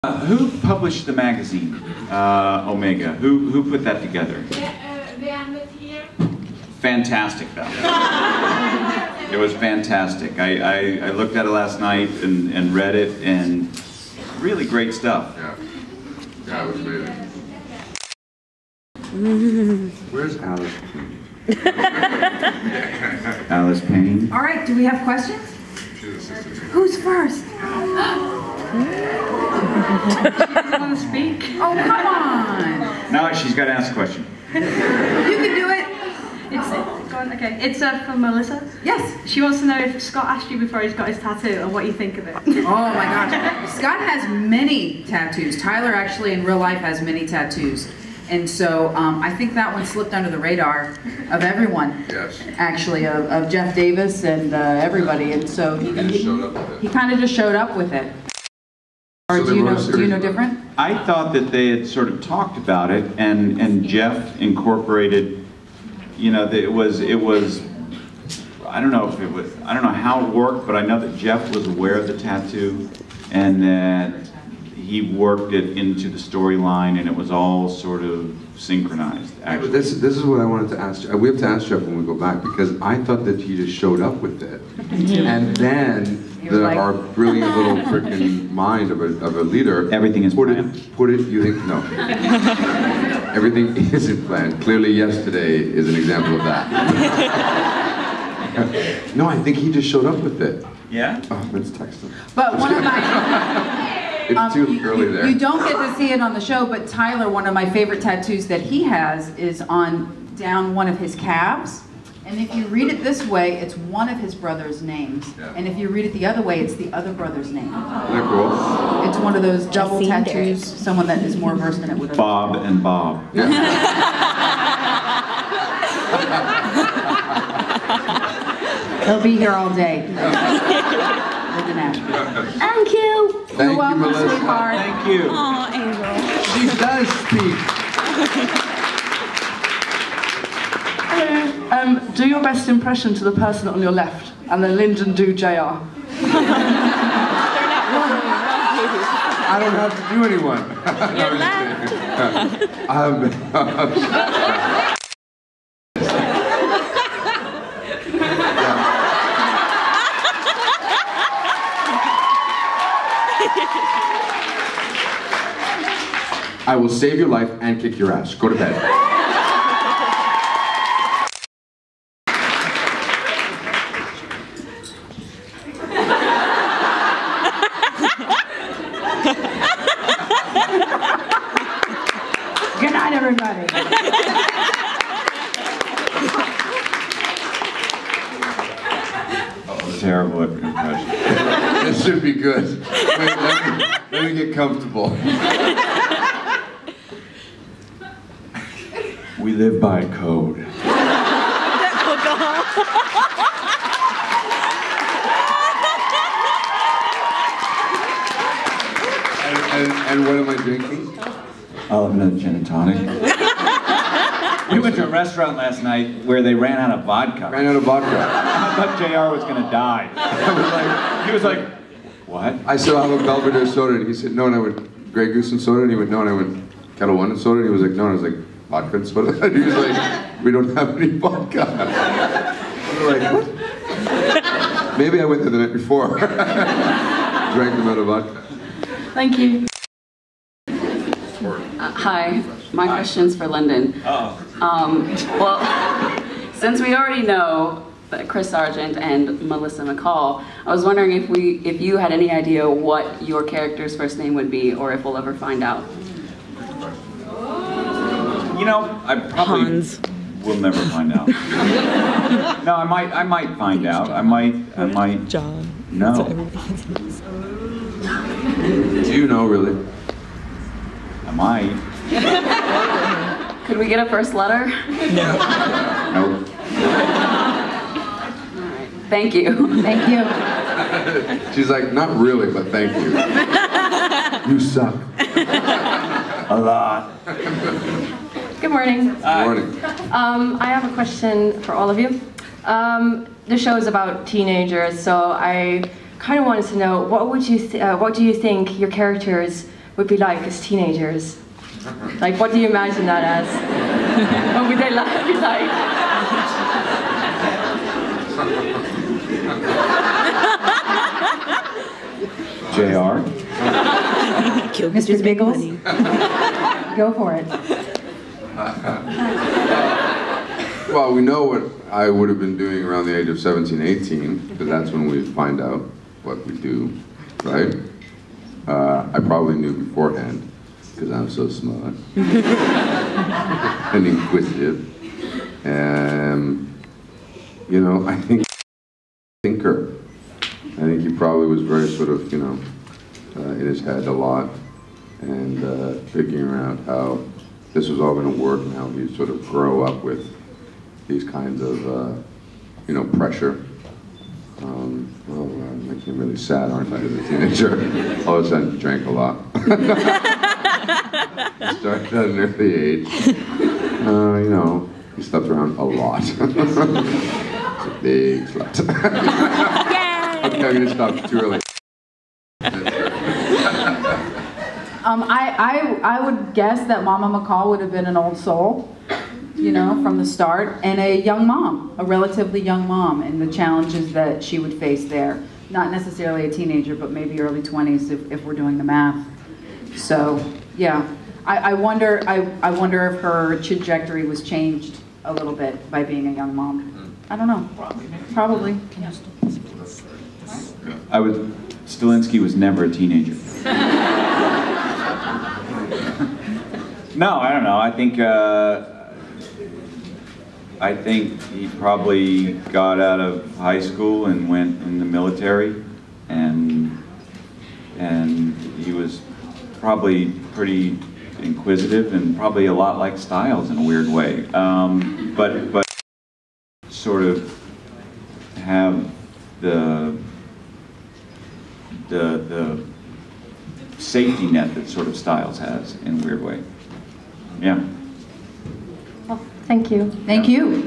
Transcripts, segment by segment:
Who published the magazine, Omega? Who put that together? Here. Fantastic, though. It was fantastic. I looked at it last night and read it, and really great stuff. Yeah, it was amazing. Where's Alice? Alice Payne. All right, do we have questions? Who's first? Want to speak? Oh, come on! Now she's got to ask a question. You can do it. Okay, it's for Melissa. Yes. She wants to know if Scott asked you before he's got his tattoo and what you think of it. Oh my gosh. Scott has many tattoos. Tyler actually in real life has many tattoos. And so I think that one slipped under the radar of everyone. Yes. Actually, of Jeff Davis and everybody. And so he kind of just showed up with it. Or So do you know different? I thought that they had sort of talked about it, and Jeff incorporated. You know, it was. I don't know how it worked, but I know that Jeff was aware of the tattoo, and that he worked it into the storyline, and it was all sort of synchronized. Actually, This is what I wanted to ask. We have to ask Jeff when we go back, because I thought that he just showed up with it, and then our brilliant little freaking mind of a leader. Everything is planned. You think no? Everything isn't planned. Clearly, yesterday is an example of that. No, I think he just showed up with it. Yeah. Oh, let's text him. But one of my... It's too early there. You don't get to see it on the show, but Tyler, one of my favorite tattoos that he has is on down one of his calves. And if you read it this way, it's one of his brother's names. Yeah. And if you read it the other way, it's the other brother's name. Isn't that cool? It's one of those double tattoos, someone that is more versed in it would have. Bob and Bob. Yeah. They'll be here all day. Linden Ashby. Thank you. Thank You're you, welcome, Melissa. sweetheart. Thank you. Oh, Angel. She does speak. Do your best impression to the person on your left, and then Linden do JR. I don't have to do anyone. Your left. I will save your life and kick your ass. Go to bed. Good night, everybody. Terrible impression. This should be good. Wait, let me get comfortable. We live by code. And what am I drinking? I'll have another gin and tonic. We went to a restaurant last night where they ran out of vodka. Ran out of vodka. I thought JR was going to die. He was like, what? I said, I'll have a Belvedere soda, and he said, no, and I went, Grey Goose and soda, and he went, no, and I went, Kettle One and soda, and he was like, no, and I was like, vodka and soda? And he was like, we don't have any vodka. We were like, what? Maybe I went there the night before. Drank them out of vodka. Thank you. Hi, my question's for Linden. Well, since we already know that Chris Sargent and Melissa McCall, I was wondering if you had any idea what your character's first name would be, or if we'll ever find out. You know, I probably will never find out. No, I might find out. I might. John. No. Do you know, really? I might. Could we get a first letter? No. All right. Thank you. Thank you. She's like, not really, but thank you. You suck. A lot. Good morning. Good morning. I have a question for all of you. The show is about teenagers, so I kind of wanted to know what do you think your character's would be like as teenagers? Like, what do you imagine that as? What would they be like? JR? Mr. Biggles? Go for it. Well, we know what I would have been doing around the age of 17, 18, because that's when we find out what we do, right? I probably knew beforehand, because I'm so smart and inquisitive. And, you know, I think thinker. I think he probably was very sort of, you know, in his head a lot, and figuring out how this was all going to work and how he'd sort of grow up with these kinds of, you know, pressure. Well, I'm making really sad, aren't I, as a teenager? All of a sudden, drank a lot. Started at an early age. You know, he slept around a lot. It's a big slut. Okay, I'm going to stop too early. I would guess that Mama McCall would have been an old soul, you know, from the start, and a young mom, a relatively young mom, and the challenges that she would face there. Not necessarily a teenager, but maybe early 20s if we're doing the math. So, yeah, I wonder if her trajectory was changed a little bit by being a young mom. I don't know. Probably. Yeah. Stilinski was never a teenager. No, I don't know. I think he probably got out of high school and went in the military, and he was probably pretty inquisitive and probably a lot like Styles in a weird way. But sort of have the safety net that sort of Styles has in a weird way. Yeah. Well, thank you. Thank you.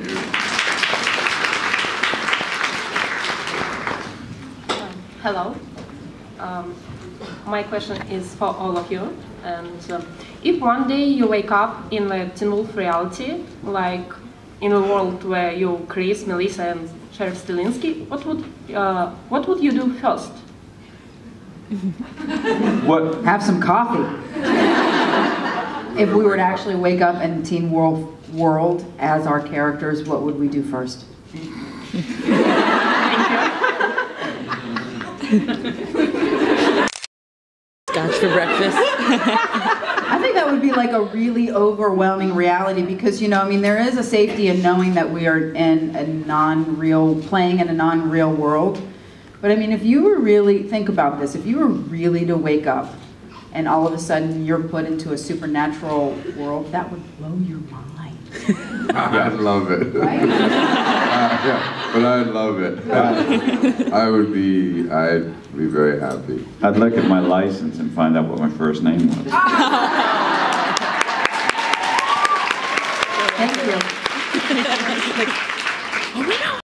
Hello. My question is for all of you. And if one day you wake up in the Teen Wolf reality, like in a world where you, Chris, Melissa, and Sheriff Stilinski, what would you do first? What? Have some coffee. If we were to actually wake up in Teen Wolf world as our characters, what would we do first? Scotch for breakfast. I think that would be like a really overwhelming reality because, you know, I mean, there is a safety in knowing that we are in a non-real, playing in a non-real world. But I mean, if you were really, think about this, if you were really to wake up and all of a sudden you're put into a supernatural world, that would blow your mind. I'd love it. Right? Yeah, but I'd love it. I'd be very happy. I'd look at my license and find out what my first name was. Thank you.